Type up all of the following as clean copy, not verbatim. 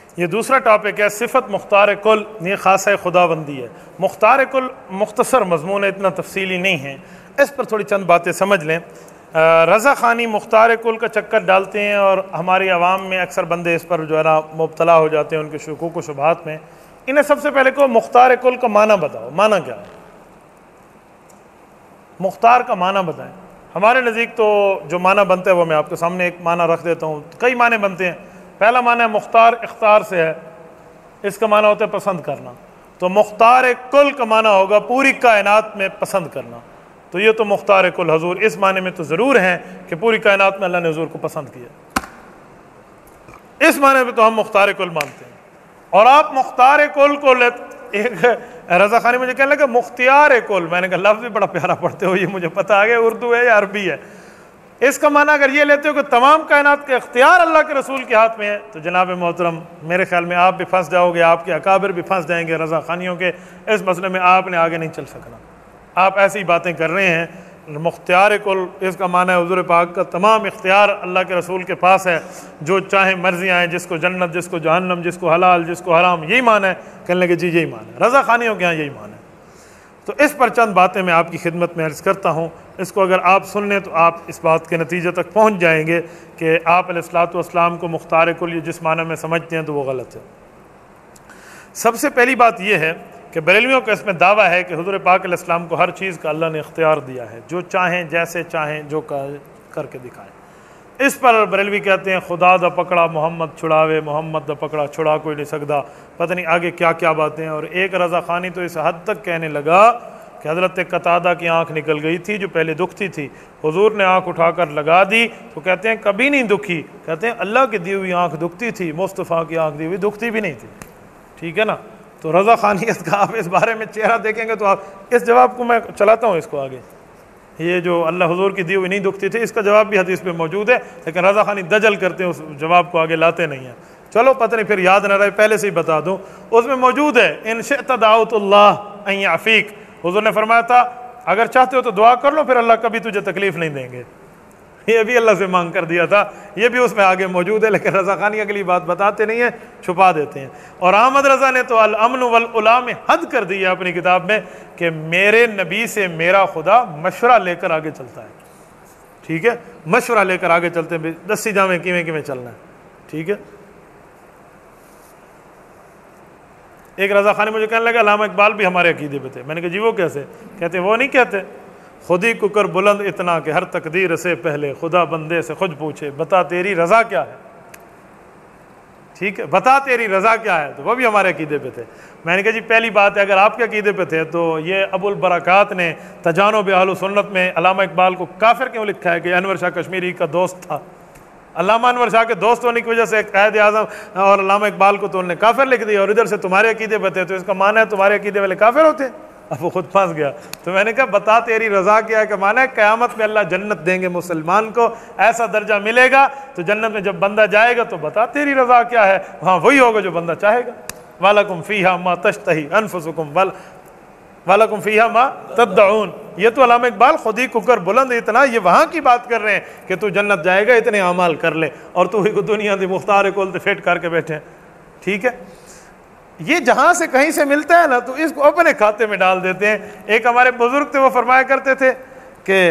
یہ دوسرا ٹاپک ہے صفت مختار کل، یہ خاصہ خدا بندی ہے۔ مختار کل مختصر مضمون ہے، اتنا تفصیلی نہیں ہے، اس پر تھوڑی چند باتیں سمجھ لیں۔ رضا خانی مختار کل کا چکر ڈالتے ہیں اور ہماری عوام میں اکثر بندے اس پر جو ہے نا مبتلا ہو جاتے ہیں ان کے شکوک و شبہات میں۔ انہیں سب سے پہلے کو مختار کل کا معنی بتاؤ، معنی کیا ہے؟ مختار کا معنی بتائیں۔ ہمارے نزدیک تو جو معنی بنتا ہے وہ میں آپ کے سامنے ایک معنی رکھ دیتا ہوں، کئی معنی بنتے ہیں۔ پہلا معنی ہے مختار، اختیار سے ہے، اس کا معنی ہوتا ہے پسند کرنا، تو مختار کل کا معنی ہوگا پوری کائنات میں پسند کرنا، تو یہ تو مختار کل حضور اس معنی میں تو ضرور ہیں کہ پوری کائنات میں اللہ نے حضور کو پسند کیا، اس معنی میں تو ہم مختار کل مانتے ہیں۔ اور آپ مختار کل کو ایک رضا خانی مجھے کہنے لگا مختار کل، میں نے کہا لفظ بھی بڑا پیارا پڑھتے ہو، یہ مجھے پتہ آ گیا اردو ہے یا عربی ہے۔ اس کا معنی اگر یہ لیتے ہو کہ تمام کائنات کا اختیار اللہ کے رسول کے ہاتھ میں ہے، تو جناب محترم میرے خیال میں آپ بھی پھنس جاؤ گے، آپ کے اکابر بھی پھنس جائیں گے رضا خانیوں کے، اس مسئلے میں آپ نے آگے نہیں چل سکنا۔ آپ ایسی باتیں کر رہے ہیں۔ مختار کل اس کا معنی ہے حضور پاک کا تمام اختیار اللہ کے رسول کے پاس ہے، جو چاہیں مرضی آئیں، جس کو جنت، جس کو جہنم، جس کو حلال، جس کو حرام، یہی معنی ہے۔ کہنے لگے جی یہی معنی ہے، رضا خانیوں کے ہاں یہی معنی ہے۔ تو اس پر چند باتیں میں آپ کی خدمت میں عرض کرتا ہوں، اس کو اگر آپ سن لیں تو آپ اس بات کے نتیجے تک پہنچ جائیں گے کہ آپ علیہ الصلوۃ والسلام کو مختار کل یہ جس معنی میں سمجھتے ہیں تو وہ غلط ہے۔ سب سے پہلی بات یہ ہے کہ بریلویوں کا اس میں دعویٰ ہے کہ حضور پاک علیہ السلام کو ہر چیز کا اللہ نے اختیار دیا ہے، جو چاہیں جیسے چاہیں جو کر کے دکھائیں۔ اس پر بریلوی کہتے ہیں خدا دا پکڑا محمد چھڑاوے، محمد دا پکڑا چھڑا کوئی نہیں سکتا، پتہ نہیں آگے کیا کیا باتیں ہیں۔ اور ایک رضا خانی تو اس حد تک کہنے لگا کہ حضرت قتادہ کی آنکھ نکل گئی تھی جو پہلے دکھتی تھی، حضور نے آنکھ اٹھا کر لگا دی تو کہتے ہیں کبھی نہیں دکھی، کہتے ہیں اللہ کی دی ہوئی آنکھ دکھتی تھی، مصطفیٰ کی آنکھ دی ہوئی دکھتی بھی نہیں تھی۔ ٹھیک ہے نا؟ تو رضا خانیت کا آپ اس بارے میں چہرہ دیکھیں گے تو آپ اس جواب کو میں چلاتا ہوں اس کو آگے، یہ جو اللہ حضور کی دی ہوئی نہیں دکھتی تھی، اس کا جواب بھی حدیث پہ موجود ہے، لیکن رضا خانی دجل کرتے ہیں، اس جواب کو آگے لاتے نہیں ہیں۔ چلو پتہ نہیں پھر یاد نہ رہے، پہلے سے ہی بتا دوں، اس میں موجود ہے ان شئت دعوت اللہ ان یعفیک، حضور نے فرمایا تھا اگر چاہتے ہو تو دعا کر لو، پھر اللہ کبھی تجھے تکلیف نہیں دیں گے، یہ بھی اللہ سے مانگ کر دیا تھا، یہ بھی اس میں آگے موجود ہے، لیکن رضا خانی اگلی بات بتاتے نہیں ہیں، چھپا دیتے ہیں۔ اور احمد رضا نے تو الامن والعلا میں حد کر دی ہے اپنی کتاب میں کہ میرے نبی سے میرا خدا مشورہ لے کر آگے چلتا ہے۔ ٹھیک ہے، مشورہ لے کر آگے چلتے ہیں، دسی جامیں کیویں چلنا ہے۔ ٹھیک ہے، ایک رضا خانی مجھے کہنے لگا علامہ اقبال بھی ہمارے عقیدے پہ تھے، میں نے کہا جی وہ کیسے؟ کہتے وہ نہیں کہتے خود ہی ککر بلند اتنا کہ ہر تقدیر سے پہلے خدا بندے سے خود پوچھے بتا تیری رضا کیا ہے۔ ٹھیک ہے، بتا تیری رضا کیا ہے، تو وہ بھی ہمارے عقیدے پہ تھے۔ میں نے کہا جی پہلی بات ہے اگر آپ کے عقیدے پہ تھے تو یہ ابو البرکات نے تجانب اہل سنت میں علامہ اقبال کو کافر کیوں لکھا ہے کہ انور شاہ کشمیری کا دوست تھا؟ علامہ انور شاہ کے دوست ہونے کی وجہ سے قائد اعظم اور علامہ اقبال کو تو انہوں نے کافر لکھ دیا، اور ادھر سے تمہارے عقیدے پہ تھے، تو اس کا معنی ہے تمہارے عقیدے والے کافر ہوتے ہیں؟ اب وہ خود پھنس گیا۔ تو میں نے کہا بتا تیری رضا کیا ہے کہ معنی ہے قیامت میں اللہ جنت دیں گے مسلمان کو، ایسا درجہ ملے گا، تو جنت میں جب بندہ جائے گا تو بتا تیری رضا کیا ہے، وہاں وہی ہوگا جو بندہ چاہے گا۔ وَلَكُمْ فِيهَا مَا تَشْتَهِي أَنفُسُكُمْ وَلَكُمْ فِيهَا مَا تَدَّعُونَ۔ یہ تو علامہ اقبال خود ہی ککر بلند اتنا، یہ وہاں کی بات کر رہے ہیں کہ تو جنت جائے گا اتنے اعمال کر لے، اور تو ہی کو دنیا دی مختار کل تے فٹ کر کے بیٹھے ہیں۔ ٹھیک ہے، یہ جہاں سے کہیں سے ملتا ہے نا تو اس کو اپنے کھاتے میں ڈال دیتے ہیں۔ ایک ہمارے بزرگ تھے وہ فرمایا کرتے تھے کہ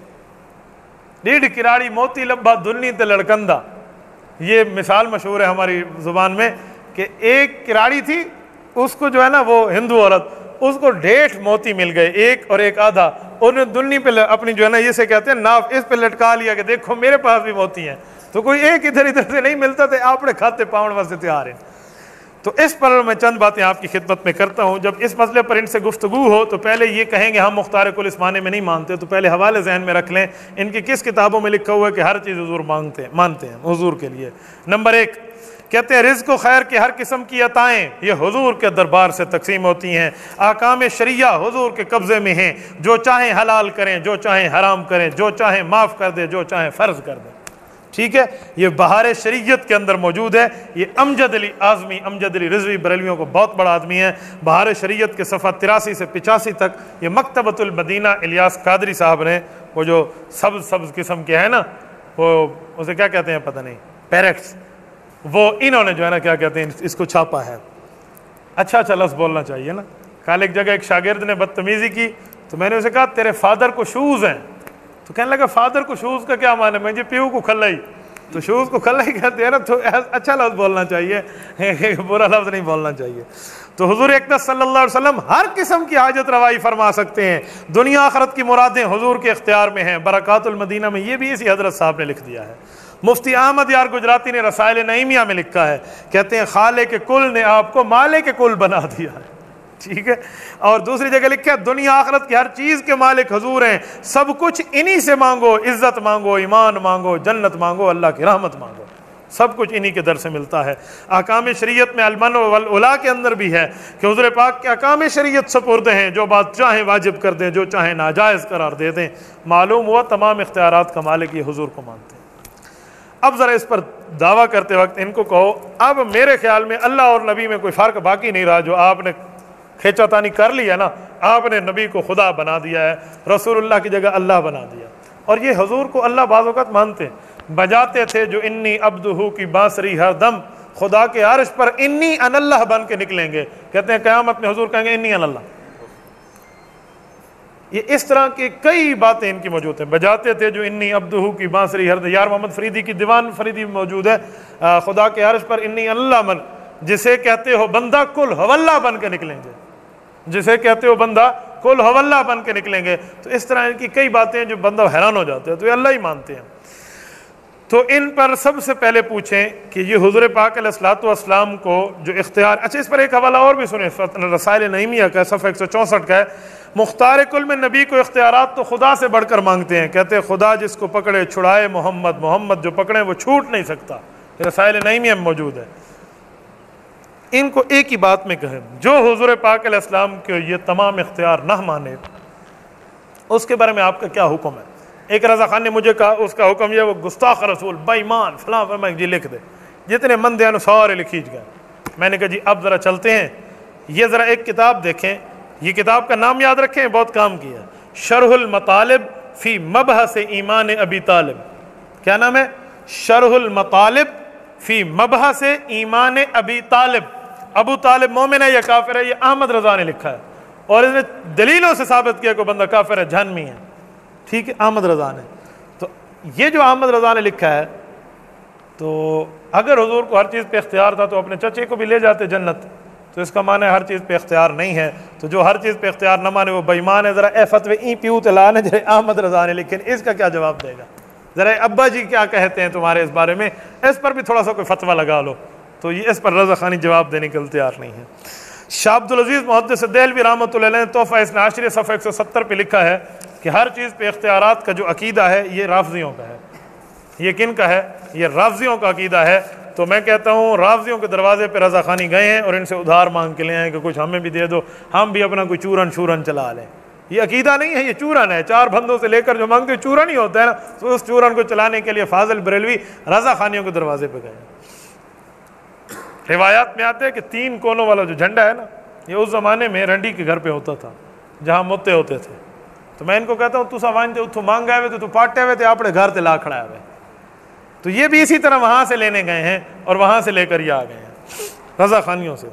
ڈیڑھ کراڑی موتی لبھا دنی تے لڑکندہ، یہ مثال مشہور ہے ہماری زبان میں کہ ایک کراڑی تھی، اس کو جو ہے نا وہ ہندو عورت، اس کو 1.5 موتی مل گئے، ایک اور ایک آدھا، انہوں نے دنی پہ اپنی جو ہے نا یہ سے کہتے ہیں ناف، اس پہ لٹکا لیا کہ دیکھو میرے پاس بھی موتی ہیں، تو کوئی ایک ادھر ادھر سے نہیں ملتا تھے، اپنے کھاتے پاؤں واسطے تیار ہیں۔ تو اس پر میں چند باتیں آپ کی خدمت میں کرتا ہوں۔ جب اس مسئلے پر ان سے گفتگو ہو تو پہلے یہ کہیں گے ہم مختار کل اس معنی میں نہیں مانتے، تو پہلے حوالے ذہن میں رکھ لیں ان کی کس کتابوں میں لکھا ہوا ہے کہ ہر چیز حضور مانتے ہیں حضور کے لیے۔ نمبر 1 کہتے ہیں رزق و خیر کی ہر قسم کی عطائیں یہ حضور کے دربار سے تقسیم ہوتی ہیں، احکام شریعہ حضور کے قبضے میں ہیں، جو چاہیں حلال کریں، جو چاہیں حرام کریں، جو چاہیں معاف کر دیں، جو چاہیں فرض کر دیں۔ ٹھیک ہے، یہ بہار شریعت کے اندر موجود ہے۔ یہ امجد علی اعظمی، امجد علی رضوی بریلویوں کو بہت بڑا آدمی ہے، بہار شریعت کے صفحہ 83 سے 85 تک یہ مکتبۃ المدینہ الیاس قادری صاحب نے، وہ جو سبز قسم کے ہیں نا، وہ اسے کیا کہتے ہیں پتہ نہیں، پیرٹس، وہ انہوں نے جو ہے نا کیا کہتے ہیں اس کو چھاپا ہے. اچھا لفظ بولنا چاہیے نا. کل ایک جگہ ایک شاگرد نے بدتمیزی کی تو میں نے اسے کہا تیرے فادر کو شوز ہیں. تو کہنے لگا فادر کو شوز کا کیا معنی ہے؟ میں جی پیو کو کھلا ہی. تو شوز کو کھلا ہی کہتے ہیں نا, تو اچھا لفظ بولنا چاہیے, برا لفظ نہیں بولنا چاہیے. تو حضور اقدس صلی اللہ علیہ وسلم ہر قسم کی حاجت روائی فرما سکتے ہیں. دنیا آخرت کی مرادیں حضور کے اختیار میں ہیں. برکات المدینہ میں یہ بھی اسی حضرت صاحب نے لکھ دیا ہے. مفتی احمد یار گجراتی نے رسائل نعیمیہ میں لکھا ہے, کہتے ہیں خالق کل نے آپ کو مالک کل بنا دیا ہے. ٹھیک ہے. اور دوسری جگہ لکھا ہے دنیا آخرت کی ہر چیز کے مالک حضور ہیں, سب کچھ انہی سے مانگو, عزت مانگو, ایمان مانگو, جنت مانگو, اللہ کی رحمت مانگو, سب کچھ انہی کے در سے ملتا ہے. احکام شریعت میں المن والعلا کے اندر بھی ہے کہ حضور پاک کے احکام شریعت سپرد ہیں, جو بات چاہیں واجب کر دیں, جو چاہیں ناجائز قرار دے دیں. معلوم ہوا تمام اختیارات کا مالک یہ حضور کو مانتے ہیں. اب ذرا اس پر دعویٰ کرتے وقت ان کو کہو, اب میرے خیال میں اللہ اور نبی میں کوئی فرق باقی نہیں رہا. جو آپ نے کھینچا تانی کر لیا نا, آپ نے نبی کو خدا بنا دیا ہے, رسول اللہ کی جگہ اللہ بنا دیا. اور یہ حضور کو اللہ بعض اوقات مانتے ہیں. بجاتے تھے جو انی عبدہو کی بانسری ہر دم, خدا کے عرش پر انی ان اللہ بن کے نکلیں گے. کہتے ہیں قیامت میں حضور کہیں گے انی ان اللہ. یہ اس طرح کی کئی باتیں ان کی موجود ہیں. بجاتے تھے جو انی عبدہو کی بانسری ہر دم. یار محمد فریدی کی دیوان فریدی موجود ہے, خدا کے عرش پر انی اللہ من, جسے کہتے ہو بندہ کل حوالہ بن کے نکلیں گے, جسے کہتے ہو بندہ کل حوالہ بن کے نکلیں گے. تو اس طرح ان کی کئی باتیں جو بندہ حیران ہو جاتے ہیں. تو یہ اللہ ہی مانتے ہیں. تو ان پر سب سے پہلے پوچھیں کہ یہ حضور پاک علیہ الصلوۃ والسلام کو جو اختیار, اچھا اس پر ایک حوالہ اور بھی سنیں, رسائل نعیمیہ کا صفحہ 164 کا ہے. مختار کل میں نبی کو اختیارات تو خدا سے بڑھ کر مانگتے ہیں. کہتے ہیں خدا جس کو پکڑے چھڑائے محمد, محمد جو پکڑے وہ چھوٹ نہیں سکتا. رسائل نعیمیہ میں موجود ہے. ان کو ایک ہی بات میں کہیں, جو حضور پاک علیہ السلام کے یہ تمام اختیار نہ مانے, اس کے بارے میں آپ کا کیا حکم ہے؟ ایک رضا خان نے مجھے کہا اس کا حکم یہ وہ گستاخ رسول, بے ایمان فلاں فرمائے جی لکھ دے. جتنے مندے ہیں سارے لکھیج گئے. میں نے کہا جی اب ذرا چلتے ہیں, یہ ذرا ایک کتاب دیکھیں. یہ کتاب کا نام یاد رکھیں, بہت کام کیا. شرح المطالب فی مبحث ایمان ابی طالب. کیا نام ہے؟ شرح المطالب فی مبحث ایمان ابی طالب. ابو طالب مومن ہے یا کافر ہے, یہ احمد رضا نے لکھا ہے, اور اس نے دلیلوں سے ثابت کیا کہ بندہ کافر ہے, جہنمی ہے. ٹھیک ہے, احمد رضا نے. تو یہ جو احمد رضا نے لکھا ہے, تو اگر حضور کو ہر چیز پہ اختیار تھا تو اپنے چچے کو بھی لے جاتے جنت. تو اس کا معنی ہر چیز پہ اختیار نہیں ہے. تو جو ہر چیز پہ اختیار نہ مانے وہ بے ایمان ہے. ذرا اے فتوی ای پیو تلا نے جو احمد رضا نے لکھے, اس کا کیا جواب دے گا؟ ذرا ابا جی کیا کہتے ہیں تمہارے اس بارے میں, اس پر بھی تھوڑا سا کوئی فتویٰ لگا لو. تو یہ اس پر رضا خانی جواب دینے کے لیے تیار نہیں ہے. شاہ عبدالعزیز محدث دہلوی رحمۃ اللہ علیہ نے تحفہ اثنا عشریہ صفحہ 170 پہ لکھا ہے کہ ہر چیز پہ اختیارات کا جو عقیدہ ہے یہ رافضیوں کا ہے. یہ کن کا ہے؟ یہ رافضیوں کا عقیدہ ہے. تو میں کہتا ہوں رافضیوں کے دروازے پہ رضا خانی گئے ہیں اور ان سے ادھار مانگ کے لے آئے کہ کچھ ہمیں بھی دے دو, ہم بھی اپنا کوئی چورن شورن چلا لیں. یہ عقیدہ نہیں ہے, یہ چورن ہے. 4 بندوں سے لے کر جو مانگتے چورن ہی ہوتا ہے نا, تو اس چورن کو چلانے کے لیے فاضل بریلوی رضا خانیوں کے دروازے پہ گئے. روایات میں آتے ہیں کہ 3 کونوں والا جو جھنڈا ہے نا, یہ اس زمانے میں رنڈی کے گھر پہ ہوتا تھا جہاں متے ہوتے تھے. تو میں ان کو کہتا ہوں تسا وانتے اتو مانگ آئے تو پاٹے ہوئے تھے اپنے گھر تے لا کھڑا ہوئے. تو یہ بھی اسی طرح وہاں سے لینے گئے ہیں اور وہاں سے لے کر یہ آ گئے ہیں رضا خانیوں سے.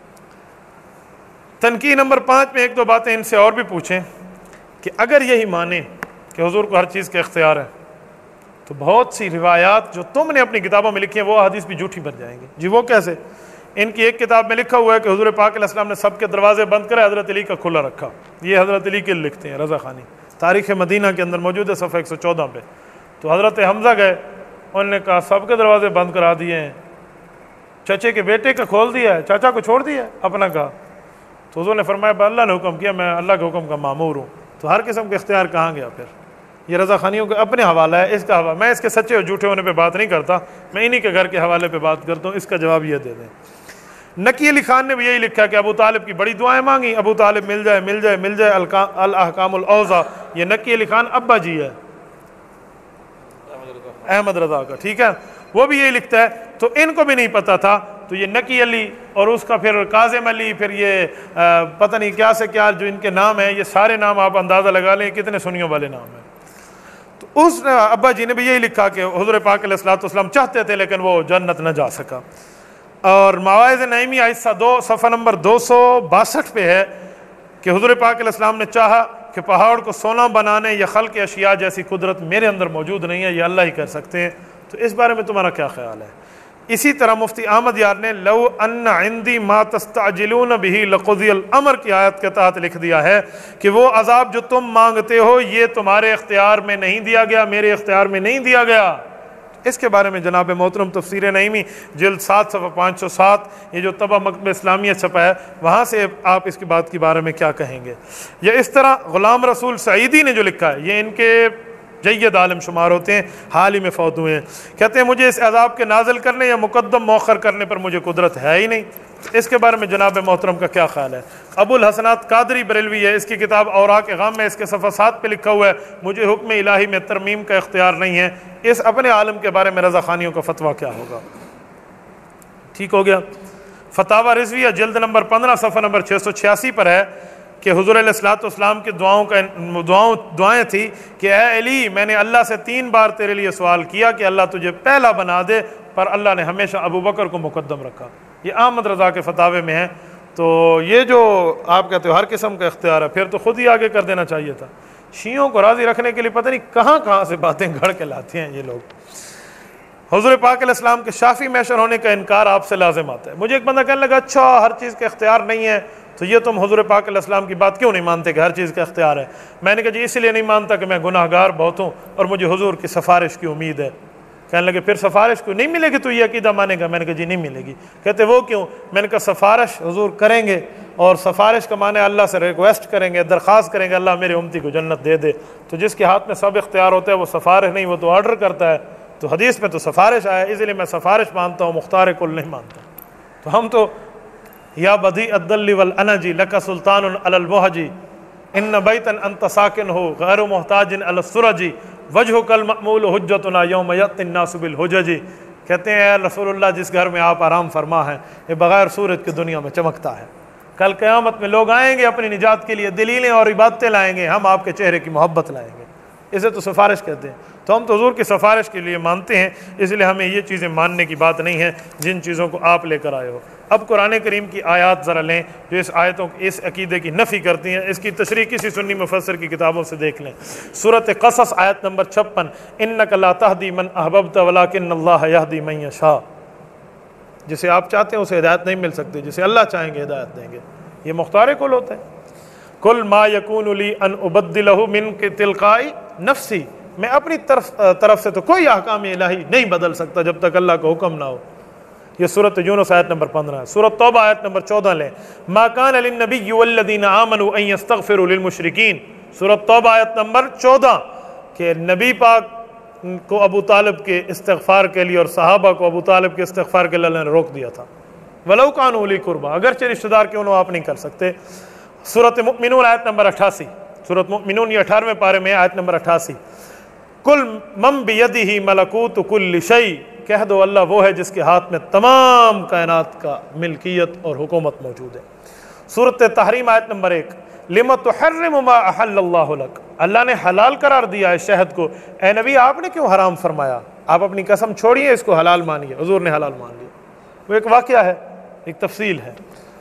تنقید نمبر 5 میں 1-2 باتیں ان سے اور بھی پوچھیں کہ اگر یہی مانے کہ حضور کو ہر چیز کا اختیار ہے, تو بہت سی روایات جو تم نے اپنی کتابوں میں لکھی ہیں وہ حدیث بھی جھوٹی بن جائیں گی. جی وہ کیسے؟ ان کی ایک کتاب میں لکھا ہوا ہے کہ حضور پاک علیہ السلام نے سب کے دروازے بند کرے, حضرت علی کا کھلا رکھا. یہ حضرت علی کے لکھتے ہیں رضا خانی, تاریخ مدینہ کے اندر موجود ہے صفحہ 114 پہ. تو حضرت حمزہ گئے, انہوں نے کہا سب کے دروازے بند کرا دیے ہیں, چچے کے بیٹے کا کھول دیا ہے, چاچا کو چھوڑ دیا ہے اپنا کا. تو حضور نے فرمایا اللہ نے حکم کیا, میں اللہ کے حکم کا مامور ہوں. تو ہر قسم کا اختیار کہاں گیا پھر؟ یہ رضا خانیوں کا اپنے حوالہ ہے. اس کا حوالہ میں اس کے سچے اور جھوٹے ہونے پہ بات نہیں کرتا, میں انہی کے گھر کے حوالے پہ بات کرتا ہوں. اس کا جواب یہ دے دیں. نقی علی خان نے بھی یہی لکھا کہ ابو طالب کی بڑی دعائیں مانگی, ابو طالب مل جائے مل جائے مل جائے. الاحکام الاوضح, یہ نقی علی خان ابا جی ہے احمد رضا کا, ٹھیک ہے, وہ بھی یہی لکھتا ہے. تو ان کو بھی نہیں پتا تھا. تو یہ نقی علی اور اس کا پھر کاظم علی, پھر یہ پتہ نہیں کیا سے کیا جو ان کے نام ہیں, یہ سارے نام آپ اندازہ لگا لیں کتنے سنیوں والے نام ہیں. تو اس ابا جی نے بھی یہی لکھا کہ حضور پاک علیہ الصلوۃ والسلام چاہتے تھے لیکن وہ جنت نہ جا سکا۔ اور مواعظ نعیمیہ حصہ 2 صفحہ نمبر 262 پہ ہے کہ حضور پاک علیہ السلام نے چاہا کہ پہاڑ کو سونا بنانے یا خلق اشیاء جیسی قدرت میرے اندر موجود نہیں ہے، یہ اللہ ہی کر سکتے ہیں، تو اس بارے میں تمہارا کیا خیال ہے؟ اسی طرح مفتی احمد یار نے لو ان عندی ما تستعجلون به لقضی الامر کی آیت کے تحت لکھ دیا ہے کہ وہ عذاب جو تم مانگتے ہو یہ تمہارے اختیار میں نہیں دیا گیا، میرے اختیار میں نہیں دیا گیا۔ اس کے بارے میں جناب محترم تفسیر نعیمی جلد 7 صفحہ 507 یہ جو طبع مکتبہ اسلامیہ چھپا ہے وہاں سے آپ اس کی بات کے بارے میں کیا کہیں گے؟ یا اس طرح غلام رسول سعیدی نے جو لکھا ہے، یہ ان کے جید عالم شمار ہوتے ہیں، حال ہی میں فوت ہوئے ہیں، کہتے ہیں مجھے اس عذاب کے نازل کرنے یا مقدم مؤخر کرنے پر مجھے قدرت ہے ہی نہیں۔ اس کے بارے میں جناب محترم کا کیا خیال ہے؟ ابو الحسنات قادری بریلوی ہے، اس کی کتاب اوراق غم میں اس کے صفحہ 7 پہ لکھا ہوا ہے مجھے حکم الہی میں ترمیم کا اختیار نہیں ہے۔ اس اپنے عالم کے بارے میں رضا خانیوں کا فتویٰ کیا ہوگا؟ ٹھیک ہو گیا۔ فتاوی رضویہ جلد نمبر 15 صفحہ نمبر 686 پر ہے کہ حضور علیہ الصلوۃ والسلام کی دعائیں تھی کہ اے علی میں نے اللہ سے 3 بار تیرے لیے سوال کیا کہ اللہ تجھے پہلا بنا دے، پر اللہ نے ہمیشہ ابو بکر کو مقدم رکھا۔ یہ احمد رضا کے فتاوے میں ہے۔ تو یہ جو آپ کہتے ہو ہر قسم کا اختیار ہے، پھر تو خود ہی آگے کر دینا چاہیے تھا۔ شیعوں کو راضی رکھنے کے لیے پتہ نہیں کہاں کہاں سے باتیں گھڑ کے لاتے ہیں یہ لوگ۔ حضور پاک علیہ السلام کے شافی محشر ہونے کا انکار آپ سے لازم آتا ہے۔ مجھے ایک بندہ کہنے لگا اچھا ہر چیز کا اختیار نہیں ہے تو یہ تم حضور پاک علیہ السلام کی بات کیوں نہیں مانتے کہ ہر چیز کا اختیار ہے؟ میں نے کہا جی اس لیے نہیں مانتا کہ میں گناہ گار بہت ہوں اور مجھے حضور کی سفارش کی امید ہے۔ کہنے لگے پھر سفارش کو نہیں ملے گی تو یہ عقیدہ مانے گا؟ میں نے کہا جی نہیں ملے گی۔ کہتے وہ کیوں؟ میں نے کہا سفارش حضور کریں گے اور سفارش کا معنی اللہ سے ریکویسٹ کریں گے، درخواست کریں گے اللہ میرے امتی کو جنت دے دے۔ تو جس کے ہاتھ میں سب اختیار ہوتا ہے وہ سفارش نہیں، وہ تو آرڈر کرتا ہے۔ تو حدیث میں تو سفارش آیا، اس لیے میں سفارش مانتا ہوں، مختار کل نہیں مانتا۔ تو ہم تو یا بدی الدل والانجی لک سلطان علی المہجی ان بیتا انت ساکن ہو غیر محتاج علی السرجی وجہک المأمول حجتنا یوم یأتی الناس بالحجج۔ کہتے ہیں اے رسول اللہ جس گھر میں آپ آرام فرما ہیں یہ بغیر سورج کی دنیا میں چمکتا ہے، کل قیامت میں لوگ آئیں گے اپنی نجات کے لیے دلیلیں اور عبادتیں لائیں گے، ہم آپ کے چہرے کی محبت لائیں گے، اسے تو سفارش کہتے ہیں۔ تو ہم تو حضور کی سفارش کے لیے مانتے ہیں، اس لیے ہمیں یہ چیزیں ماننے کی بات نہیں ہے جن چیزوں کو آپ لے کر آئے ہو۔ اب قرآن کریم کی آیات ذرا لیں جو اس آیتوں اس عقیدے کی نفی کرتی ہیں، اس کی تشریح کسی سنی مفسر کی کتابوں سے دیکھ لیں۔ سورۃ قصص آیت نمبر 56 انک لا تہدی من احببت ولکن اللہ یہدی من یشاء، جسے آپ چاہتے ہیں اسے ہدایت نہیں مل سکتی، جسے اللہ چاہیں گے ہدایت دیں گے۔ یہ مختار کل ہوتا ہے۔ کل ما یکون لی ان ابدلہ من تلقاء نفسی، میں اپنی طرف سے تو کوئی احکام الہی نہیں بدل سکتا جب تک اللہ کا حکم نہ ہو۔ یہ سورۃ یونس آیت نمبر 15 ہے۔ سورۃ توبہ آیت نمبر 14 لیں، ما کان للنبی والذین آمنوا ان یستغفروا للمشرکین، سورۃ توبہ آیت نمبر 14 کہ نبی پاک کو ابو طالب کے استغفار کے لیے اور صحابہ کو ابو طالب کے استغفار کے لیے اللہ نے روک دیا تھا۔ ولو کانوا اولی قربی، اگرچہ رشتہ دار کیوں نہ آپ نہیں کر سکتے۔ سورۃ مؤمنون آیت نمبر 88، سورۃ مؤمنون یہ 18ویں پارے میں آیت نمبر 88، کل من بیدہ ملکوت کل شیء، کہہ دو اللہ وہ ہے جس کے ہاتھ میں تمام کائنات کا ملکیت اور حکومت موجود ہے۔ سورۃ تحریم آیت نمبر 1، لم تحرم ما احل اللہ لک، اللہ نے حلال قرار دیا ہے شہد کو، اے نبی آپ نے کیوں حرام فرمایا؟ آپ اپنی قسم چھوڑیے، اس کو حلال مانیے۔ حضور نے حلال مان لیا، وہ ایک واقعہ ہے، ایک تفصیل ہے۔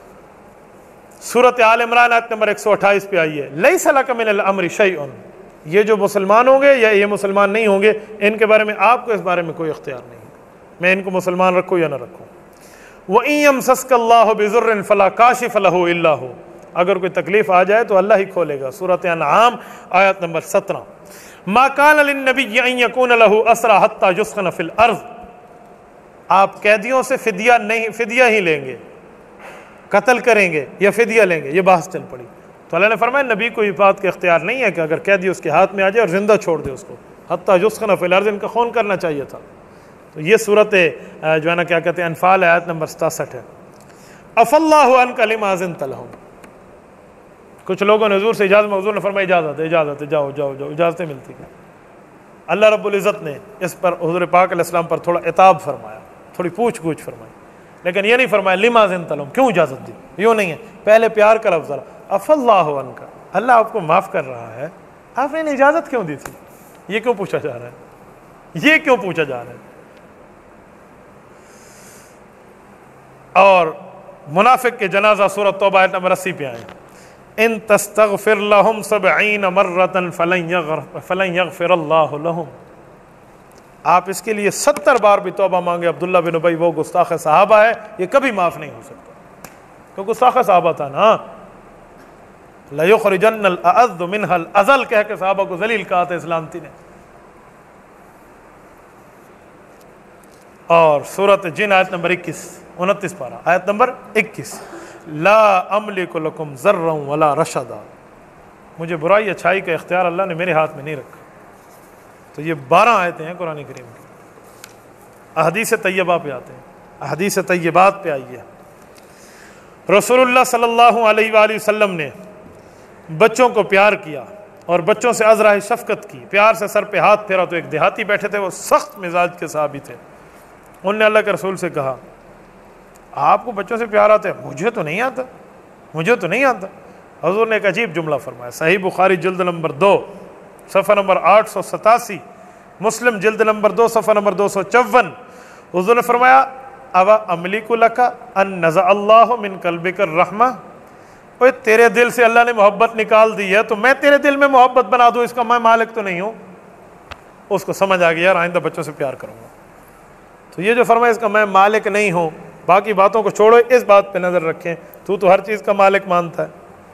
سورۃ آل عمران آیت نمبر 128 پہ آئیے، لیس لک من الامر شیء، یہ جو مسلمان ہوں گے یا یہ مسلمان نہیں ہوں گے ان کے بارے میں آپ کو اس بارے میں کوئی اختیار نہیں، میں ان کو مسلمان رکھوں یا نہ رکھوں۔ وَإِن يَمْسَسْكَ اللَّهُ بِضُرٍّ فَلَا كَاشِفَ لَهُ إِلَّا هُوَ، اگر کوئی تکلیف آ جائے تو اللہ ہی کھولے گا۔ سورۃ انعام آیت نمبر 17، مَا كَانَ لِلنَّبِيِّ أَن يَكُونَ لَهُ أَسْرَىٰ حَتَّىٰ يُثْخَنَ فِي الْأَرْضِ، آپ قیدیوں سے فدیہ ہی لیں گے، قتل کریں گے یا فدیہ لیں گے، یہ بحث چل پڑی۔ تو اللہ نے فرمایا نبی کو اس بات کا اختیار نہیں ہے کہ اگر قیدی اس کے ہاتھ میں آ جائے اور زندہ چھوڑ دے اس کو، حتیٰ یسخن فی الارض، ان کا خون کرنا چاہیے تھا۔ تو یہ صورت جو ہے نا کیا کہتے ہیں انفال آیت نمبر 67 ہے۔ عفی اللہ عنک لما اذنت لہم، کچھ لوگوں نے حضور سے اجازت، حضور نے فرمایا اجازت ہے، اجازت ہے، جاؤ جاؤ جاؤ، اجازتیں ملتی ہیں۔ اللہ رب العزت نے اس پر حضور پاک علیہ السلام پر تھوڑا عتاب فرمایا، تھوڑی پوچھ گچھ فرمائی، لیکن یہ نہیں فرمایا لما اذنت لہم، کیوں اجازت دی، یوں نہیں ہے، پہلے پیار کا لفظ عفی اللہ عنک، اللہ آپ کو معاف کر رہا ہے، آپ نے اجازت کیوں دی تھی؟ یہ کیوں پوچھا جا رہا ہے؟ یہ کیوں پوچھا جا رہا ہے؟ اور منافق کے جنازہ سورۃ توبہ آیت نمبر 80 پہ آئے، ان تستغفر لهم 70 مرة فلن یغفر اللہ لهم. آپ اس کے لیے 70 بار بھی توبہ مانگے، عبداللہ بن ابی وہ گستاخ صحابہ ہے، یہ کبھی معاف نہیں ہو سکتا، تو گستاخ صحابہ تھا نا. لَيُخْرِجَنَّ الْأَعَذُّ مِنْهَا الْأَذَلَّ کہہ کے صحابہ کو ذلیل کہا تھا سلامتی نے. اور سورۃ جن آیت نمبر 29 پارہ آیت نمبر 21، لا املک لکم ضرا ولا رشدا، مجھے برائی اچھائی کا اختیار اللہ نے میرے ہاتھ میں نہیں رکھا. تو یہ 12 آیتیں ہیں قرآن کریم کی. احادیث طیبہ پہ آتے ہیں، احادیث طیبات پہ آئیے. رسول اللہ صلی اللہ علیہ وآلہ وسلم نے بچوں کو پیار کیا اور بچوں سے ازرہ شفقت کی، پیار سے سر پہ ہاتھ پھیرا. تو ایک دیہاتی بیٹھے تھے، وہ سخت مزاج کے صحابی تھے. انہوں نے اللہ کے رسول سے کہا آپ کو بچوں سے پیار آتا ہے؟ مجھے تو نہیں آتا، مجھے تو نہیں آتا. حضور نے ایک عجیب جملہ فرمایا، صحیح بخاری جلد نمبر 2 صفحہ نمبر 887، مسلم جلد نمبر 2 صفحہ نمبر 254. حضور نے فرمایا اوا املک لک ان نزع اللہ من قلبک الرحمہ، اوے تیرے دل سے اللہ نے محبت نکال دی ہے تو میں تیرے دل میں محبت بنا دوں، اس کا میں مالک تو نہیں ہوں. اس کو سمجھ آ گیا یار آئندہ بچوں سے پیار کروں گا. تو یہ جو فرمایا اس کا میں مالک نہیں ہوں، باقی باتوں کو چھوڑو، اس بات پہ نظر رکھیں، تو ہر چیز کا مالک مانتا ہے.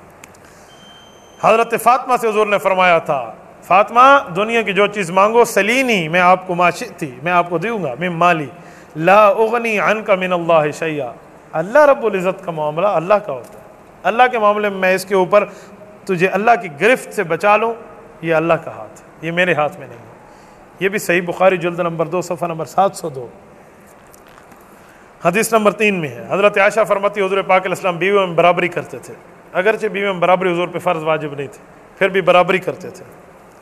حضرت فاطمہ سے حضور نے فرمایا تھا فاطمہ دنیا کی جو چیز مانگو سلینی میں آپ کو ما شئتی، میں آپ کو دوں گا، من مالی لا اغنی عنک من اللہ شیئا. اللہ رب العزت کا معاملہ اللہ کا ہوتا ہے، اللہ کے معاملے میں اس کے اوپر تجھے اللہ کی گرفت سے بچا لوں، یہ اللہ کا ہاتھ ہے، یہ میرے ہاتھ میں نہیں ہے. یہ بھی صحیح بخاری جلد نمبر 2 صفحہ نمبر 702 حدیث نمبر 3 میں ہے. حضرت عائشہ فرماتی حضور پاک علیہ السلام بیویوں میں برابری کرتے تھے، اگرچہ بیویوں میں برابری حضور پہ فرض واجب نہیں تھی، پھر بھی برابری کرتے تھے.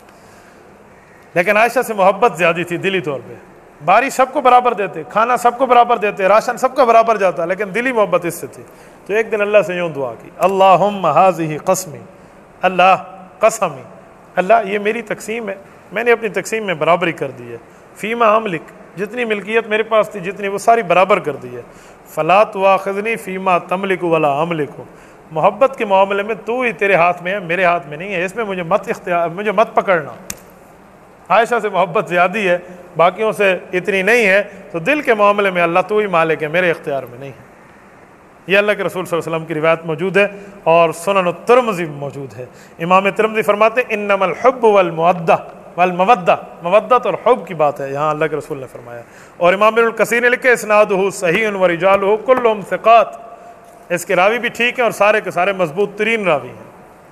لیکن عائشہ سے محبت زیادہ تھی دلی طور پہ. بارش سب کو برابر دیتے، کھانا سب کو برابر دیتے، راشن سب کا برابر جاتا، لیکن دلی محبت اس سے تھی. تو ایک دن اللہ سے یوں دعا کی، اللہم ہذہ قسمی، اللہ قسمی، اللہ یہ میری تقسیم ہے، میں نے اپنی تقسیم میں برابری کر دی ہے. فیما املک، جتنی ملکیت میرے پاس تھی جتنی وہ ساری برابر کر دی ہے. فلا تواخذنی فیما تملک ولا املک، محبت کے معاملے میں تو ہی تیرے ہاتھ میں ہے، میرے ہاتھ میں نہیں ہے، اس میں مجھے مت پکڑنا. عائشہ سے محبت زیادہ ہے، باقیوں سے اتنی نہیں ہے، تو دل کے معاملے میں اللہ تو ہی مالک ہے، میرے اختیار میں نہیں ہے. یہ اللہ کے رسول صلی اللہ علیہ وسلم کی روایت موجود ہے اور سنن الترمذی موجود ہے. امام ترمذی فرماتے ہیں انما الحب والمودہ، مودت اور حب کی بات ہے یہاں اللہ کے رسول نے فرمایا. اور امام ابن کثیر نے لکھے اسنادہ صحیح ورجالہ کلہم ثقات، اس کے راوی بھی ٹھیک ہیں اور سارے کے سارے مضبوط ترین راوی ہیں.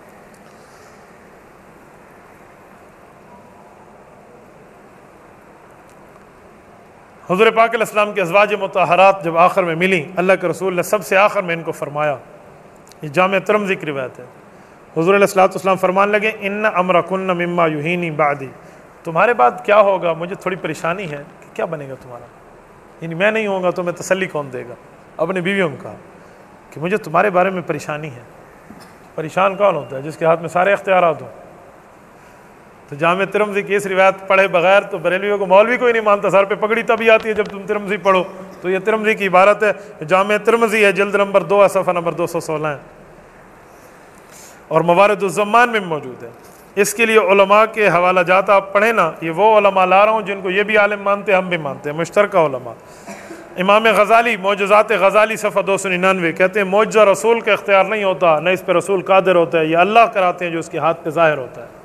حضور پاک علیہ السلام کے ازواج مطہرات جب آخر میں ملی، اللہ کے رسول نے سب سے آخر میں ان کو فرمایا، یہ جامع ترمذی کی روایت ہے. حضور علیہ السلام فرمان لگے ان امرکن مما یہینی بعدی، تمہارے بعد کیا ہوگا مجھے تھوڑی پریشانی ہے کہ کیا بنے گا تمہارا، یعنی میں نہیں ہوں گا تو میں تسلی کون دے گا. اپنی بیویوں کو کہا کہ مجھے تمہارے بارے میں پریشانی ہے. پریشان کون ہوتا ہے؟ جس کے ہاتھ میں سارے اختیارات ہوں. تو جامع ترمذی کی اس روایت پڑھے بغیر تو بریلویوں کو مولوی کوئی نہیں مانتا. سر پہ پگڑی تبھی آتی ہے جب تم ترمذی پڑھو. تو یہ ترمذی کی عبارت ہے، جامع ترمذی ہے، جلد نمبر 2 صفحہ نمبر 216 ہے اور موارد الزمان میں موجود ہے. اس کے لیے علماء کے حوالہ جات آپ پڑھیں نا، یہ وہ علماء لا رہا ہوں جن کو یہ بھی عالم مانتے ہیں، ہم بھی مانتے ہیں، مشترکہ علماء. امام غزالی معجزات غزالی صفحہ 299 کہتے ہیں معجزہ رسول کا اختیار نہیں ہوتا، نہ اس پہ رسول قادر ہوتا ہے، یہ اللہ کراتے ہیں جو اس کے ہاتھ پہ ظاہر ہوتا ہے.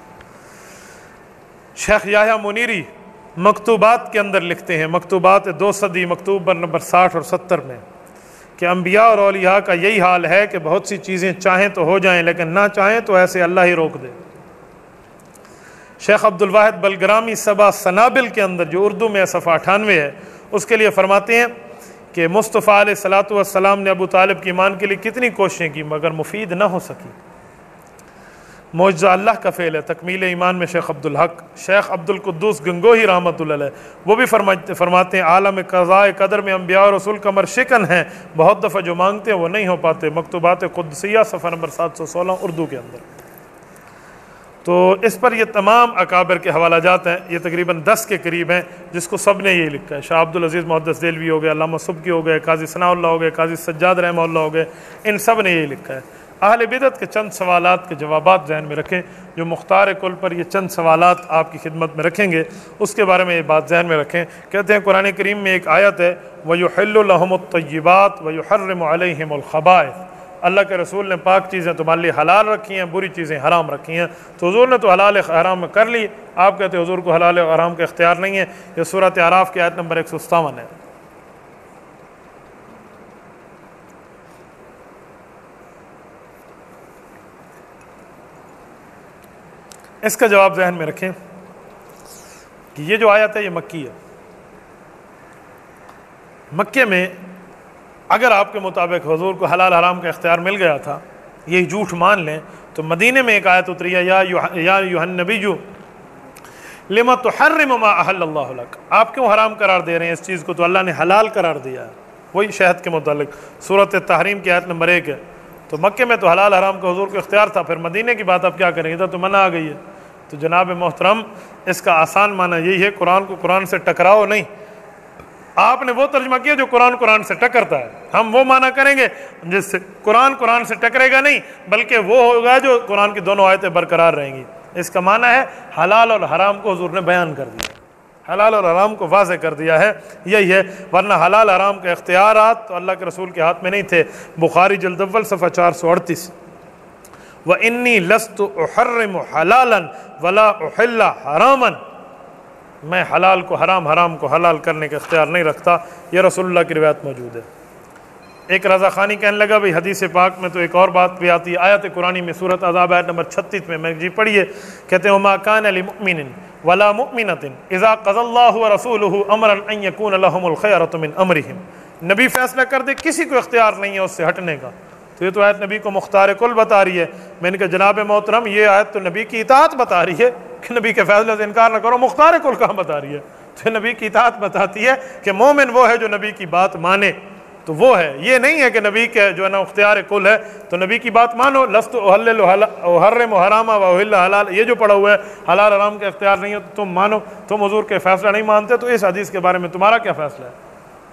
شیخ یحییٰ منیری مکتوبات کے اندر لکھتے ہیں، مکتوبات 2 صدی مکتوب نمبر 60 اور 70 میں، کہ انبیاء اور اولیاء کا یہی حال ہے کہ بہت سی چیزیں چاہیں تو ہو جائیں لیکن نہ چاہیں تو ایسے اللہ ہی روک دے. شیخ عبدالواحد بلگرامی سبا سنابل کے اندر جو اردو میں صفحہ 98 ہے، اس کے لیے فرماتے ہیں کہ مصطفیٰ علیہ الصلوۃ والسلام نے ابو طالب کی ایمان کے لیے کتنی کوششیں کی مگر مفید نہ ہو سکی. معجزہ اللہ کا فعل ہے. تکمیل ایمان میں شیخ عبدالحق، شیخ عبدالقدوس گنگوہی رحمۃ اللہ علیہ، وہ بھی فرماتے ہیں عالم قضاء قدر میں انبیاء اور رسول کمر شکن ہیں، بہت دفعہ جو مانگتے ہیں وہ نہیں ہو پاتے. مکتوبات قدسیہ صفحہ نمبر 716 اردو کے اندر. تو اس پر یہ تمام اکابر کے حوالہ جات ہیں، یہ تقریباً 10 کے قریب ہیں جس کو سب نے یہی لکھا ہے۔ شاہ عبدالعزیز محدث دہلوی ہو گئے، علامہ سبکی ہو گئے، قاضی ثناء اللہ ہو گئے، قاضی سجاد رحمہ اللہ ہو گئے، ان سب نے یہی لکھا ہے۔ اہل بدعت کے چند سوالات کے جوابات ذہن میں رکھیں، جو مختار کل پر یہ چند سوالات آپ کی خدمت میں رکھیں گے اس کے بارے میں یہ بات ذہن میں رکھیں۔ کہتے ہیں قرآن کریم میں ایک آیت ہے وَيُحِلُّ لَهُمُ الطَّيِّبَاتُ وَيُحَرِّمُ عَلَيْهِمُ الْخَبَائِثَ، اللہ کے رسول نے پاک چیزیں تمہارے لیے حلال رکھی ہیں، بری چیزیں حرام رکھی ہیں۔ تو حضور نے تو حلال حرام کر لی، آپ کہتے ہیں حضور کو حلال و حرام کا اختیار نہیں ہے۔ یہ سورۃ اعراف کی آیت نمبر 157 ہے۔ اس کا جواب ذہن میں رکھیں کہ یہ جو آیت ہے یہ مکی ہے۔ مکے میں اگر آپ کے مطابق حضور کو حلال حرام کا اختیار مل گیا تھا، یہ جھوٹ مان لیں، تو مدینے میں ایک آیت اتری ہے یا ایھا النبی لما تحرم ما احل اللہ لک، آپ کیوں حرام قرار دے رہے ہیں اس چیز کو، تو اللہ نے حلال قرار دیا ہے۔ وہی شہد کے متعلق سورۃ التحریم کی آیت نمبر 1 ہے۔ تو مکے میں تو حلال حرام کا حضور کو اختیار تھا، پھر مدینے کی بات آپ کیا کریں گے، تو منع آ گئی ہے۔ تو جناب محترم اس کا آسان معنی یہی ہے، قرآن کو قرآن سے ٹکراؤ نہیں۔ آپ نے وہ ترجمہ کیا جو قرآن سے ٹکرتا ہے، ہم وہ معنی کریں گے جس سے قرآن سے ٹکرے گا نہیں، بلکہ وہ ہوگا جو قرآن کی دونوں آیتیں برقرار رہیں گی۔ اس کا معنی ہے حلال اور حرام کو حضور نے بیان کر دیا، حلال اور حرام کو واضح کر دیا ہے، یہی ہے۔ ورنہ حلال حرام کے اختیارات تو اللہ کے رسول کے ہاتھ میں نہیں تھے۔ بخاری جلد اول صفحہ 438، وَإِنِّي لَسْتُ أُحَرِّمُ حَلَالًا وَلَا أُحِلَّ حَرَامًا، میں حلال کو حرام، حرام کو حلال کرنے کا اختیار نہیں رکھتا۔ یہ رسول اللہ کی روایت موجود ہے۔ ایک رضا خانی کہنے لگا بھئی حدیث پاک میں تو ایک اور بات بھی آتی ہے، آیت قرآنی میں سورۃ احزاب آیت نمبر 36 میں جی پڑھیے، کہتے ہیں وَمَا كَانَ لِمُؤْمِنٍ وَلَا مُؤْمِنَةٍ إِذَا قَضَى اللَّهُ وَرَسُولُهُ أَمْرًا أَن يَكُونَ لَهُمُ الْخِيَرَةُ مِنْ أَمْرِهِمْ، نبی فیصلہ کر دے کسی کو اختیار نہیں ہے اس سے ہٹنے کا۔ تو یہ تو آیت نبی کو مختار کل بتا رہی ہے۔ میں نے کہا جناب محترم یہ آیت تو نبی کی اطاعت بتا رہی ہے کہ نبی کے فیصلے سے انکار نہ کرو، مختار کل کہاں بتا رہی ہے؟ تو نبی کی اطاعت بتاتی ہے کہ مومن وہ ہے جو نبی کی بات مانے، تو وہ ہے، یہ نہیں ہے کہ نبی کے جو ہے نا اختیار کل ہے تو نبی کی بات مانو۔ لست احرم حرام واحل حلال، یہ جو پڑھا ہوا ہے حلال حرام کا اختیار نہیں ہے تو تم مانو، تم حضور کے فیصلہ نہیں مانتے، تو اس حدیث کے بارے میں تمہارا کیا فیصلہ ہے؟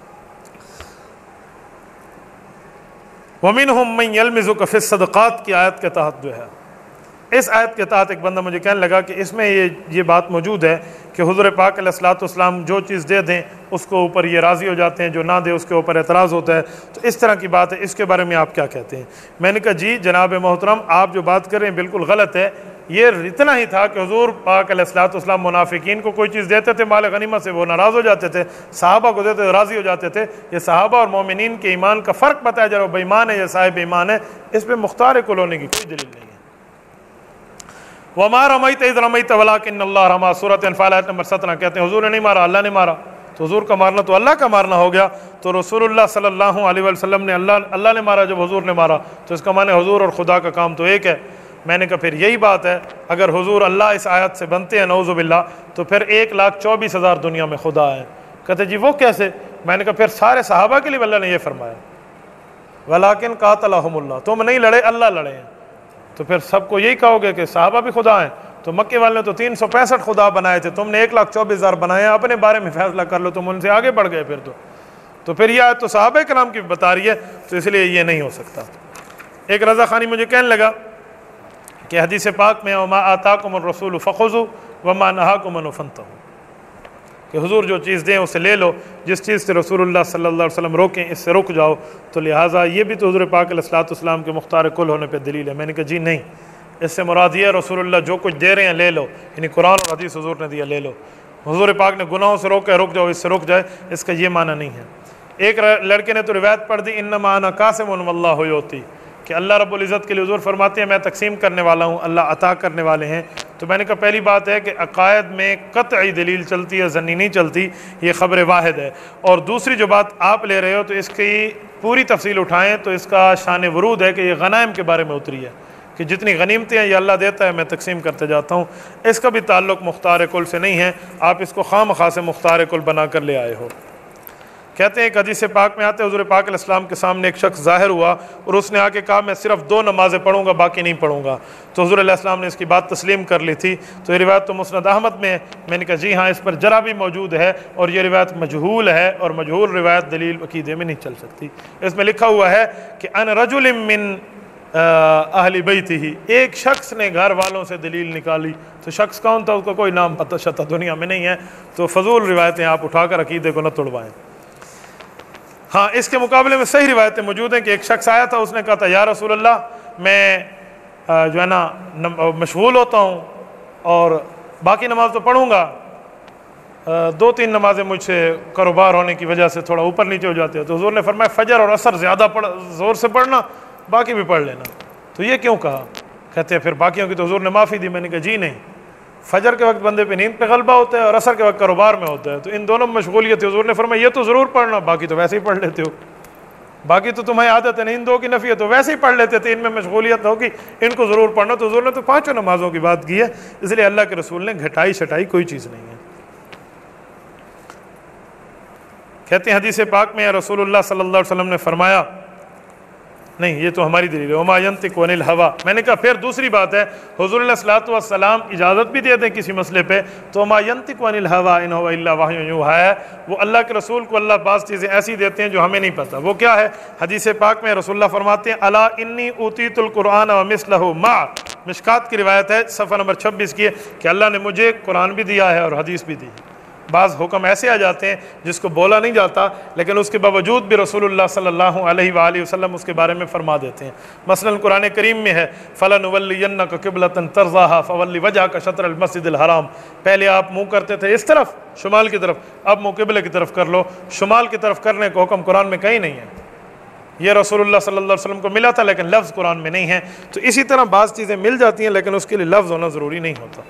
وَمِنْهُمْ مَنْ يَلْمِزُكَ فِي الصَّدَقَاتِ کی آیت کے تحت جو ہے، اس آیت کے تحت ایک بندہ مجھے کہنے لگا کہ اس میں یہ بات موجود ہے کہ حضور پاک علیہ الصلوۃ والسلام جو چیز دے دیں اس کو اوپر یہ راضی ہو جاتے ہیں، جو نہ دے اس کے اوپر اعتراض ہوتا ہے، تو اس طرح کی بات ہے، اس کے بارے میں آپ کیا کہتے ہیں؟ میں نے کہا جی جناب محترم آپ جو بات کر رہے ہیں بالکل غلط ہے۔ یہ اتنا ہی تھا کہ حضور پاک علیہ الصلوۃ والسلام منافقین کو کوئی چیز دیتے تھے مال غنیمت سے، وہ ناراض ہو جاتے تھے، صحابہ کو دیتے راضی ہو جاتے تھے۔ یہ صحابہ اور مومنین کے ایمان کا فرق بتایا جا رہا ہے، بے ایمان ہے یا صاحب ایمان ہے، اس پہ مختار کل ہونے کی کوئی دلیل نہیں ہے۔ وَمَا رَمَيْتَ إِذْ رَمَيْتَ وَلَٰكِنَّ اللَّهَ رَمَىٰ، سورۃ انفال آیت نمبر 17 کہتے ہیں حضور نے نہیں مارا، اللہ نے مارا، تو حضور کا مارنا تو اللہ کا مارنا ہو گیا۔ تو رسول اللہ صلی اللہ علیہ وسلم نے اللہ نے مارا جب حضور نے مارا، تو اس کا معنی حضور اور خدا کا کام تو ایک ہے۔ میں نے کہا پھر یہی بات ہے، اگر حضور اللہ اس آیت سے بنتے ہیں نعوذ باللہ، تو پھر 1,24,000 دنیا میں خدا ہے۔ کہتے جی وہ کیسے؟ میں نے کہا پھر سارے صحابہ کے لیے اللہ نے یہ فرمایا وَلَٰكِنْ قَاتَلَهُمُ اللَّهُ، تم نہیں لڑے اللہ لڑے ہیں، تو پھر سب کو یہی کہو گے کہ صحابہ بھی خدا ہیں؟ تو مکے والے نے تو 365 خدا بنائے تھے، تم نے 1,24,000 بنائے ہیں، اپنے بارے میں فیصلہ کر لو، تم ان سے آگے بڑھ گئے پھر تو پھر یہ آیت تو صحابہ کرام کی بتا رہی ہے، تو اس لیے یہ نہیں ہو سکتا۔ ایک رضا خانی مجھے کہنے لگا کہ حدیث پاک میں وَمَا آتَاكُمُ الرَّسُولُ فَخُذُوا وَمَا نَهَاكُمْ عَنْهُ فَانْتَهُوا، کہ حضور جو چیز دیں اسے لے لو، جس چیز سے رسول اللہ صلی اللہ علیہ وسلم روکیں اس سے رک جاؤ۔ تو لہٰذا یہ بھی تو حضور پاک علیہ الصلوۃ والسلام کے مختار کل ہونے پہ دلیل ہے۔ میں نے کہا جی نہیں، اس سے مراد یہ رسول اللہ جو کچھ دے رہے ہیں لے لو، یعنی قرآن اور حدیث حضور نے دیا لے لو، حضور پاک نے گناہوں سے روکا رک جاؤ، اس سے رک جائے، اس کا یہ معنی نہیں ہے۔ ایک لڑکے نے تو روایت پڑھ دی انما انا قاسم واللہ یعطی، کہ اللہ رب العزت کے لیے حضور فرماتے ہیں میں تقسیم کرنے والا ہوں، اللہ عطا کرنے والے ہیں۔ تو میں نے کہا پہلی بات ہے کہ عقائد میں قطعی دلیل چلتی ہے، ظنی نہیں چلتی، یہ خبر واحد ہے۔ اور دوسری جو بات آپ لے رہے ہو تو اس کی پوری تفصیل اٹھائیں تو اس کا شان ورود ہے کہ یہ غنائم کے بارے میں اتری ہے، کہ جتنی غنیمتیں ہیں یہ اللہ دیتا ہے، میں تقسیم کرتے جاتا ہوں۔ اس کا بھی تعلق مختار کل سے نہیں ہے، آپ اس کو خام خواہ سے مختار کل بنا کر لے آئے ہو۔ कहते हैं एक हदीस पाक में आते हैं हुज़ूर पाक अलैहिस्सलाम के सामने एक शख्स ज़ाहिर हुआ और उसने आके कहा मैं सिर्फ 2 नमाज़ें पढ़ूंगा, बाकी नहीं पढ़ूंगा। तो हुज़ूर अलैहिस्सलाम ने इसकी बात तस्लीम कर ली थी। तो ये रिवायत तो मुस्नद अहमद में है। मैंने कहा जी हाँ, इस पर जरा भी मौजूद है और ये रिवायत मजहूल है, और मजहूल रिवायत दलील अकीदे में नहीं चल सकती। इसमें लिखा हुआ है कि अन रजुलिम मिन अहली बैतिही, एक शख्स ने घर वालों से दलील निकाली। तो शख्स कौन था, उसका कोई नाम पता शता दुनिया में नहीं है। तो फजूल रिवायतें आप उठाकर अकीदे को न तोड़वाएं। हाँ, इसके मुकाबले में सही रिवायतें मौजूद हैं कि एक शख्स आया था, उसने कहा था या रसूल अल्लाह, मैं जो है ना मशगूल होता हूँ और बाकी नमाज तो पढ़ूँगा, 2-3 नमाजें मुझसे कारोबार होने की वजह से थोड़ा ऊपर नीचे हो जाते हैं। तो हुज़ूर ने फरमाया फजर और असर ज़्यादा ज़ोर से पढ़ना, बाकी भी पढ़ लेना। तो ये क्यों कहा? कहते हैं फिर बाकियों की तो हुज़ूर ने माफ़ी दी। मैंने कहा जी नहीं, फजर के वक्त बंदे पे नींद पे गलबा होता है और असर के वक्त कारोबार में होता है, तो इन दोनों में मशगूलियत है। हुज़ूर ने फरमाया ये तो ज़रूर पढ़ना, बाकी तो वैसे ही पढ़ लेते हो, बाकी तो तुम्हारी आदत है, नींदों की नफ़ी है तो वैसे ही पढ़ लेते थे, इनमें मशगूलियत होगी, इनको ज़रूर पढ़ना। तो हुज़ूर ने तो 5 नमाज़ों की बात की है, इसलिए अल्लाह के रसूल ने घटाई छटाई कोई चीज़ नहीं है। कहते हैं हदीस पाक में रसूलुल्लाह सल्लल्लाहु अलैहि वसल्लम ने फरमाया, नहीं ये तो हमारी दलील है, वमा यंतिकु अनिल हवा। मैंने कहा फिर दूसरी बात है, हुज़ूर अलैहिस्सलातु वस्सलाम इजाज़त भी देते हैं किसी मसले पे, तो वमा यंतिकु अनिल हवा इन हुवा इल्ला वह्युन यूहा है। वो अल्लाह के रसूल को अल्लाह बाज़ चीज़ें ऐसी देते हैं जो हमें नहीं पता। वो क्या है? हदीस पाक में रसूलुल्लाह फरमाते हैं अला इन्नी ऊतीतुल कुरआन व मिस्लहु मा, मिशकात की रिवायत है सफ़ा नंबर 26 की है कि अल्लाह ने मुझे कुरान भी दिया है और हदीस भी दी। बाज़ हुक्म ऐसे आ जाते हैं जिसको बोला नहीं जाता, लेकिन उसके बावजूद भी रसूलुल्लाह सल्लल्लाहु अलैहि वसल्लम उसके बारे में फरमा देते हैं। मसलन कुरान करीम में है फलनुवल्लियन्नका क़िबलतन तर्ज़ाहा फवल्लि वजहका शत्रल मस्जिदिल हराम। पहले आप मुँह करते थे इस तरफ, शुमाल की तरफ, अब मुँह क़िबले की तरफ कर लो। शुमाल की तरफ करने का हुक्म कुरान में कहीं नहीं है। यह रसूलुल्लाह सल्लल्लाहु अलैहि वसल्लम को मिला था, लेकिन लफ्ज़ कुरान में नहीं है। तो इसी तरह बाज़ चीज़ें मिल जाती हैं, लेकिन उसके लिए लफ्ज़ होना ज़रूरी नहीं होता।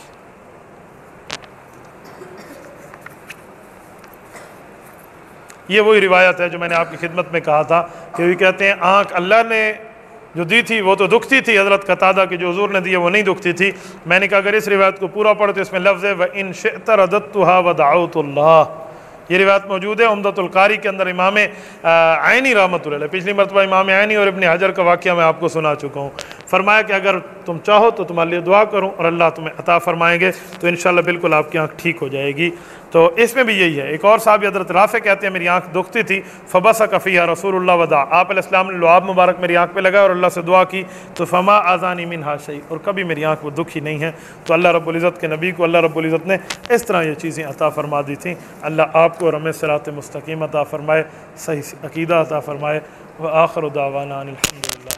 ये वही रिवायत है जो मैंने आपकी खिदमत में कहा था कि वे कहते हैं आँख अल्लाह ने जो दी थी वो तो दुखती थी, हज़रत कतादा की जो हुज़ूर ने दी है वो नहीं दुखती थी। मैंने कहा अगर इस रिवायत को पूरा पढ़ो तो इसमें लफ्ज़ है व इन शिअत रदद्तुहा व दअउतुल्लाह। ये रिवायत मौजूद है उम्दतुल कारी के अंदर। इमाम आइनी रहमतुल्लाह अलैह, पिछली मरतबा इमाम आइनी और इब्न हजर का वाक़या मैं आपको सुना चुका हूँ, फरमाया कि अगर तुम चाहो तो तुम्हारे लिए दुआ करूँ और अल्लाह तुम्हें अता फरमाएंगे, तो इंशाअल्लाह बिल्कुल आपकी आँख ठीक हो जाएगी। तो इसमें भी यही है। एक और साहब हज़रत राफ़े कहते हैं मेरी आँख दुखती थी, फ़बसक फ़ीहा रसूलुल्लाह वदा, आप अलैहिस्सलाम ने लुआब मुबारक मेरी आँख पे लगाया और अल्लाह से दुआ की, तो फ़मा आज़ानी मिनहा शै, और कभी मेरी आँख वो दुखी नहीं है। तो अल्लाह रब्बुल इज़्ज़त के नबी को अल्लाह रब्बुल इज़्ज़त ने इस तरह ये चीज़ें अता फरमा दी थी। अल्लाह आपको और हमें सिरात मुस्तकीम अता फ़रमाए, सही अक़ीदा अता फ़रमाए। व आख़िरु दावाना अनिल हम्दुलिल्लाह।